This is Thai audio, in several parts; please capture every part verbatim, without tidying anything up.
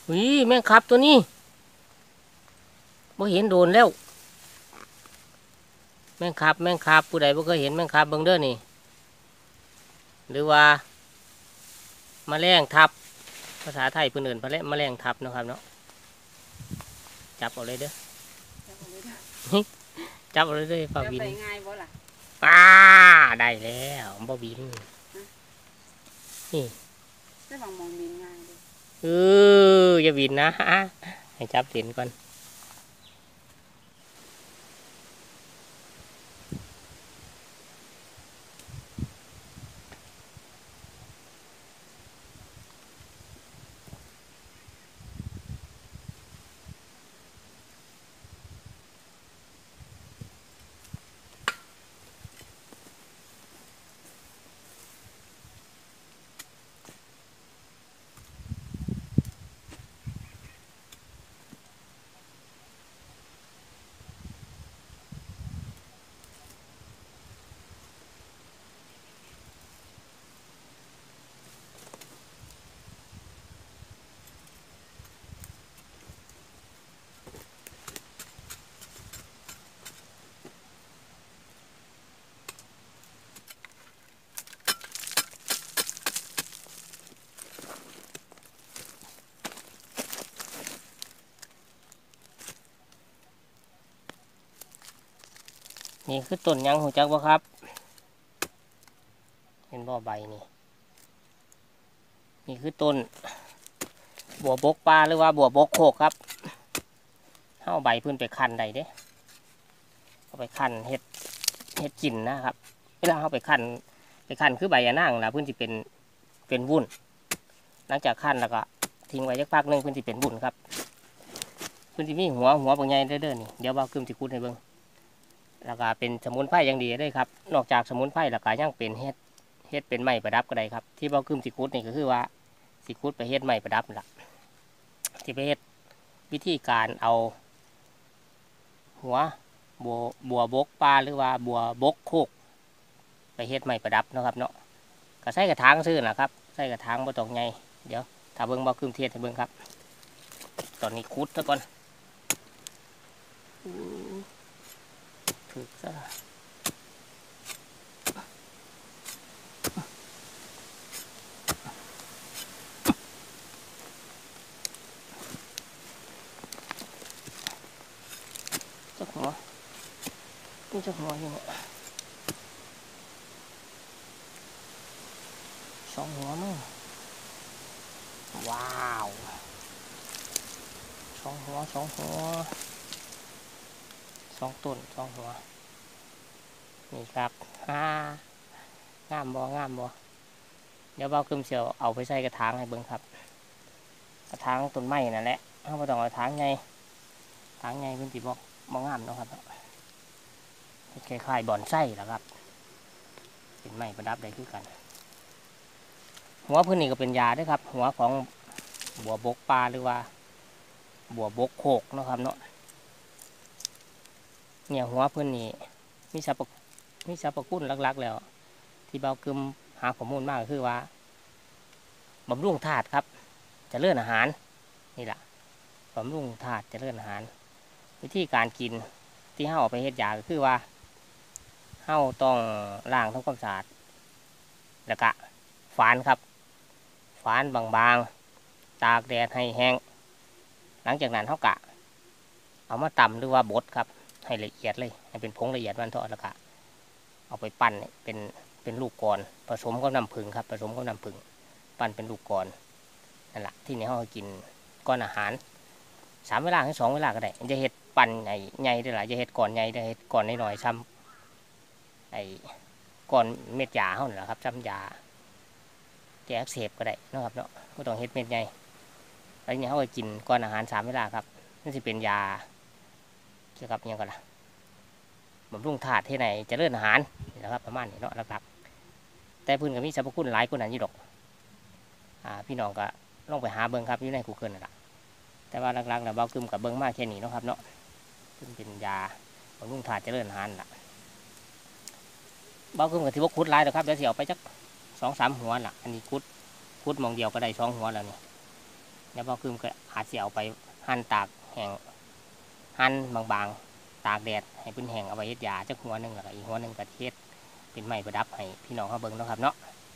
วิแม่งครับตัวนี้บ่เห็นโดนแล้วแม่งครับแม่งครับผู้ใดบ่เคยเห็นแม่งครับเบิ่งเด้อนี่หรือว่าแมลงทับภาษาไทยเพิ่นเอิ้นแมลงทับนะครับเนาะจับเอาเลยเด้อจับเอาเลยเด้อฝ่าบินง่ายบ่ล่ะป้าได้แล้วบ่บินนี่ได้บางมองบินง่ายเลยเอออย่าบินนะให้จับเห็นก่อนนี่คือต้นยังหูจักบ่ครับเห็นบ่ใบนี่นี่คือต้นบัวบกปลาหรือว่าบัวบกโคกครับเอาใบพื้นไปคั้นได้เด้เอาไปคั้นเห็ดเห็ดกินนะครับเวลาเอาไปคั้นไปคั้นคือใบยะนางนะพื้นที่เป็นเป็นวุ้นหลังจากคั้นแล้วก็ทิ้งไว้สักพักนึงพื้นที่เป็นวุ้นครับพื้นที่มีหัวหัวบางใหญ่เด้อๆนี่เดี๋ยวบ่าวกึมสิคุดให้เบิ่งแล้วก็เป็นสมุนไพรอย่างดีเลยครับนอกจากสมุนไพรแล้วก็ยังเป็นเห็ดเห็ดเป็นไม้ประดับก็ได้ครับที่บ่าวกึมสิคุดนี่ก็คือว่าสิคุดไปเห็ดไม้ประดับล่ะที่ไปเห็ดวิธีการเอาหัวบัวบัวบกปลาหรือว่าบัวบกโคกไปเฮ็ดไม้ประดับนะครับเนาะก็ใส่กระถางซื้อนะครับใส่กระถางบ่ต้องใหญ่เดี๋ยวถ้าเบิ่งบ่คืมเทียนให้เบิ่งครับตอนนี้คุดซะก่อนถึกซะจักหัวนี่จักหัวอยู่เนี่ยสองหัวมั้งว้าวสองหัวสองหัวสองต้นสองหัวนี่ครับฮ่างามบ่งามบ่เดี๋ยวเบาคืมเสียวเอาไปใส่กระถางให้เบิ่งครับกระถางต้นไม้นั่นแหละเอาไปต้องเอากระถางใหญ่ถางใหญ่เป็นสีบอกบ่งามเนาะครับคล้ายๆบอนไส้แหละครับเป็นไม้ประดับได้คือกันหัวพื้นนี่ก็เป็นยาด้วยครับหัวของบัวบกปลาหรือว่าบัวบกโคกนะครับเนาะเนี่ยหัวพื้นนี่มีสรรพมีสรรพคุณหลักๆแล้วที่เบากึมหาข้อมูลมากคือว่าบำรุงธาตุครับจะเลื่อนอาหารนี่แหละบำรุงธาตุจะเลื่อนอาหารวิธีการกินที่เฮาเอาไปเฮ็ดยาก็คือว่าเฮาต้องล้างทำความสะอาดแล้วก็ฝานครับฝานบางๆตากแดดให้แห้งหลังจากนั้นเฮากะเอามาตำหรือว่าบดครับให้ละเอียดเลยให้เป็นผงละเอียดวันเถอะแล้วก็เอาไปปั้นเป็นเป็นลูกกลอนผสมกับน้ำผึ้งครับผสมกับน้ำผึ้งปั้นเป็นลูกกลอนนั่นแหละที่นี่เฮากินก้อนอาหารสามเวลาถึงสองเวลาก็ได้จะเห็ดปั่นใหญ่ใหญ่ได้หลายจะเห็ดก่อนใหญ่ได้เห็ดก่อนน้อยๆซ้ำไอ้ก่อนเม็ดยาเขาเนี่ยแหละครับซ้ำยาแก้อักเสบก็ได้นะครับเนาะไม่ต้องเห็ดเม็ดใหญ่ไอ้นี่เขาก็กินก่อนอาหารสามเวลาครับนั่นจะเป็นยาเกี่ยวกับยังก่อนล่ะบำรุงธาตุที่ไหนจะเลื่อนอาหารนะครับประมาณนี้เนาะหลักๆแต่พื้นก็มีสรรพคุณหลายกว่านั้นอยู่ดอกอ่าพี่น้องก็ลองไปหาเบิ้งครับอยู่ในกูเกิลนั่นแหละแต่ว่าหลักๆเนี่ยเบากึมกับเบิ้งมากแค่นี้เนาะครับเนาะซึ่งเป็นยาบำรุงธาตุเจริญอาหารล่ะเบากึมกับที่ว่าคุดลายนะครับเดี๋ยวเสียเอาไปจักสองสามหัวล่ะอันนี้คุดคุดมองเดียวก็ได้สองหัวแล้วนี่แล้วบ่กึมก็อาจจะเอาไปหั่นตากแห้งหั่นบางๆตากแดดให้เพิ่นแห้งเอาไว้เฮ็ดยาจักหัวหนึงแล้วก็อีกหัวหนึงก็เฮ็ดเป็นไม้ประดับให้พี่น้องเฮาเบิ่งเนาะครับเนาะ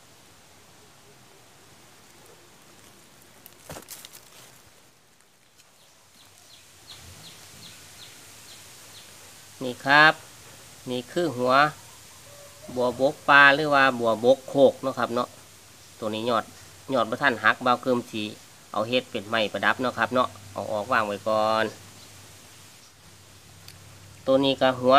นี่ครับนี่คือหัวบัวบกปลาหรือว่าบัวบกโคกเนาะครับเนาะตัวนี้ยอดยอดบ่ทันหักบ่าวเกิมสิเอาเฮ็ดเป็นไม้ประดับเนาะครับเนาะเอาออกวางไว้ก่อนตัวนี้ก็หัว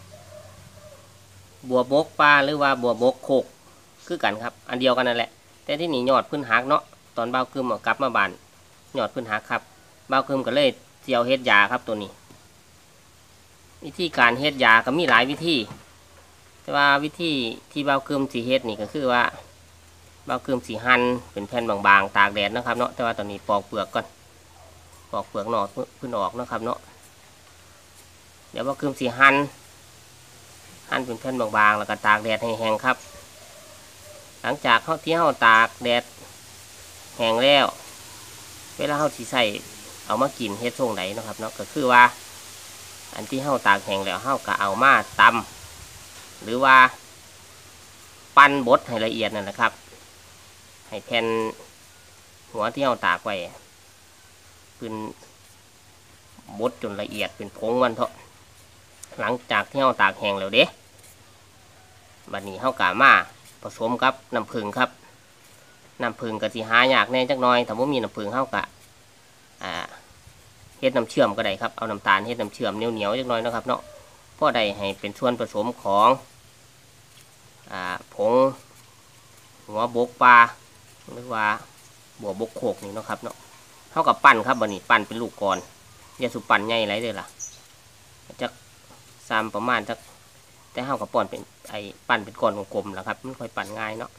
บัวบกปลาหรือว่าบัวบกโคกคือกันครับอันเดียวกันนั่นแหละแต่ที่นี่ยอดพื้นหักเนาะตอนบ่าวเกิมเอากลับมาบ้านยอดพื้นหักครับบ่าวเกิมก็เลยเจียวเฮ็ดยาครับตัวนี้วิธีการเฮ็ดยาก็มีหลายวิธีแต่ว่าวิธีที่บ่าวเกิมสิเฮ็ดนี่ก็คือว่าบ่าวเกิมสิหั่นเป็นแผ่นบางๆตากแดดนะครับเนาะแต่ว่าตอนนี้ปอกเปลือกก่อนปอกเปลือกนอกพื้นออกนะครับเนาะเดี๋ยวบ่าวเกิมสิหั่นหั่นเป็นแผ่นบางๆแล้วก็ตากแดดให้แห้งครับหลังจากเขาที่เขาตากแดดแห้งแล้วเวลาเขาสิใส่เอามากินเฮ็ดส่งไหนนะครับเนาะก็คือว่าอันที่เขาตากแห้งแล้วเขาก็เอามาตำหรือว่าปั้นบดให้ละเอียดนั่นแหละครับให้แผ่นหัวที่เขาตากไว้เป็นบดจนละเอียดเป็นผงมันเถอะหลังจากที่เขาตากแห้งแล้วเด้บัดนี้เขากะมาผสมกับน้ำผึ้งครับน้ำผึ้งก็สิหายากแน่จักหน่อยถ้าว่ามีน้ำผึ้งเขากะอ่าเฮ็ดน้ำเชื่อมก็ได้ครับเอาน้ำตาลเฮ็ดน้ำเชื่อมเหนียวเหนียวจักหน่อยนะครับเนาะพอได้ให้เป็นส่วนผสมของอ่าผงหัวบกปลาหรือว่าบัวบกโขกนี่เนาะครับเนาะเขากับปั้นครับบัดนี้ปั้นเป็นลูกก่อนอย่าสุปั้นใหญ่ไรเลยล่ะจะซ้ำประมาณจักแต่เขากับป้อนเป็นไอ้ปั้นเป็นก้อนกลมๆแล้วครับมันค่อยปั้นง่ายเนาะ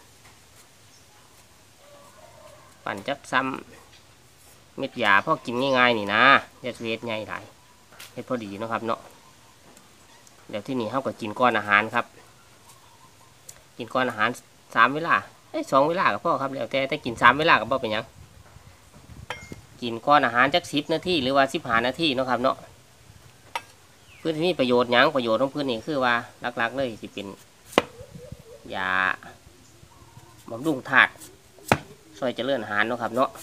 ปั้นจักซ้ำเม็ดยาพอกินง่ายๆนี่นะอย่าเฮ็ดใหญ่หลายเฮ็ดพอดีนะครับเนาะเดี๋ยวที่นี่เขาก็กินก้อนอาหารครับกินก้อนอาหารสามเวลาไอ้สองเวลากับพ่อครับแล้วแต่แต่กินสามเวลากับพ่อเป็นยังกินก้อนอาหารจักสิบนาทีหรือว่าสิบห้านาทีเนาะครับเนาะเพื่อที่มีประโยชน์ยังประโยชน์ของเพื่อนนี่คือว่าหลักๆเลยสิเป็นยาบำรุงธาตุช่วยเจริญอาหารเนาะครับเนาะ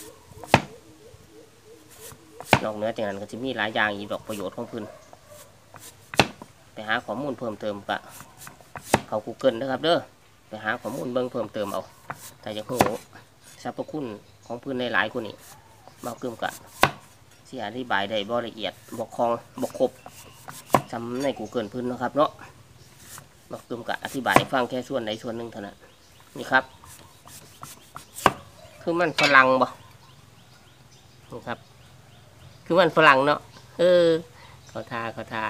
นอกเหนือจากนั้นก็จะมีหลายอย่างอีกดอกประโยชน์ของเพื่อนไปหาข้อมูลเพิ่มเติมกะเขา Google นะครับเด้อไปหาข้อมูลเบิ่งเพิ่มเติมเอาแต่จะโหสรรพคุณของเพื่อนในหลายคนนี่บ่าวเกิมกะที่อธิบายได้บ่ละเอียดบ่คล่องบ่ครบจำใน Google เพื่อนนะครับเนาะบ่าวเกิมกะอธิบายฟังแค่ส่วนใดส่วนหนึ่งเท่านั้นนี่ครับคือมันฝรั่งบ่นี่ครับคือมันฝรั่งเนาะเออเขาทาเขาทา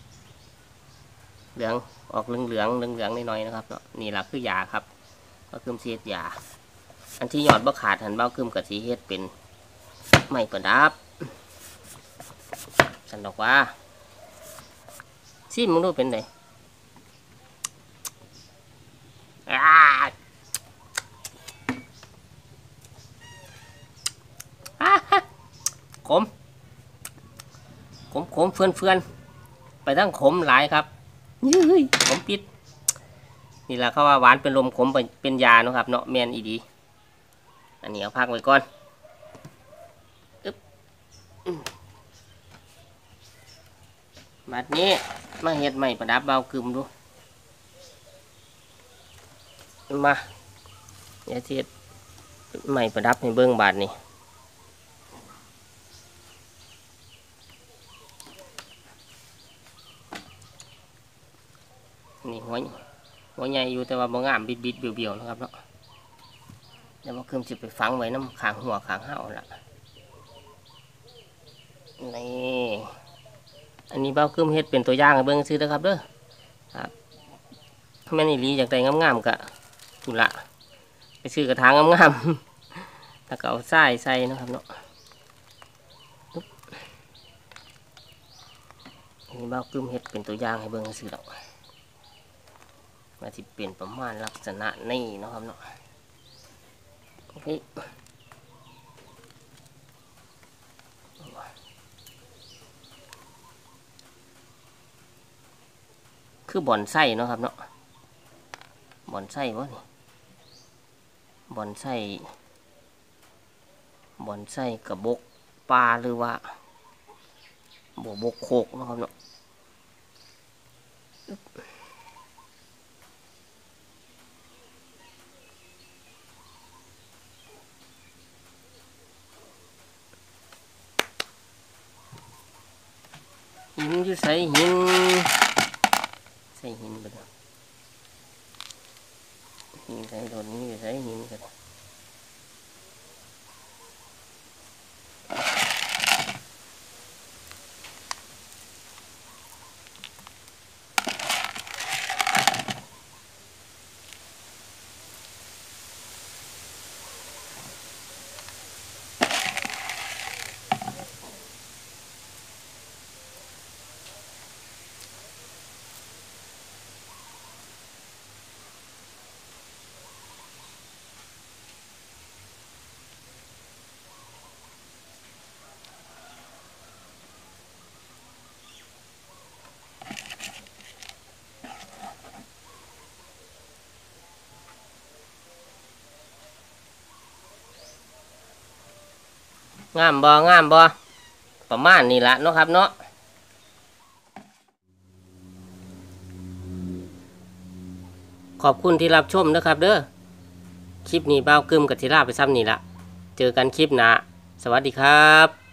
เหลืองออกเหลืองเหลืองเหลืองเหลืองน้อยๆนะครับเนาะนี่แหละคือยาครับบ่าวเกิมเสียดยาอันที่ยอดบ่ขาดหันบ่าวเกิมกับสีเฮ็ดเป็นไม้ประดับฉันบอกว่าซิมึงรู้เป็นไงขมขมขมเฟื่อนเฟื่อนไปทั้งขมหลายครับยื้ยขมปิดนี่แหละเขาว่าหวานเป็นลมขมเป็นยาเนาะครับเนาะแมนอีดีอันนี้เอาพักไว้ก่อนบัดนี้มาเฮ็ดใหม่ประดับเบากึมดูมาเฮ็ดใหม่ประดับให้เบิ้งบาดนี้นี่หัวหัวใหญ่อยู่แต่ว่าบ่งามบิดบิดเบี้ยวเบี้ยวนะครับเนาะเดี๋ยวเบากึมจะไปฝังไว้น้ำขางหัวขางเห่าละนี่อันนี้เบากึมเฮ็ดเป็นตัวอย่างให้เบิ่งซื้อนะครับเด้อครับแม่นอีหลีอยากได้งามๆกะพุ่นละไปซื้อกระถางงามๆแล้วก็เอาทรายใส่นะครับเนาะอันนี้เบากึมเฮ็ดเป็นตัวอย่างให้เบิ่งซื้อดอกมันสิเป็นประมาณลักษณะนี้นะครับเนาะโอเคคือบ่อนไส้เนาะครับเนาะบ่อนไส้วะนี่บ่อนไส้บ่อนไส้กระบกปลาหรือว่าบวบกโคกเนาะครับเนาะหินอยู่ใส่หินใส่หินไปเลยหินใส่โดนนี้อยู่ใส่หินกันงามบ่งามบ่ประมาณนี้ละเนาะครับเนาะขอบคุณที่รับชมนะครับเด้อคลิปนี้เบ้ากึมกับทีลาไปซ้ำนี่ละเจอกันคลิปหน้าสวัสดีครับ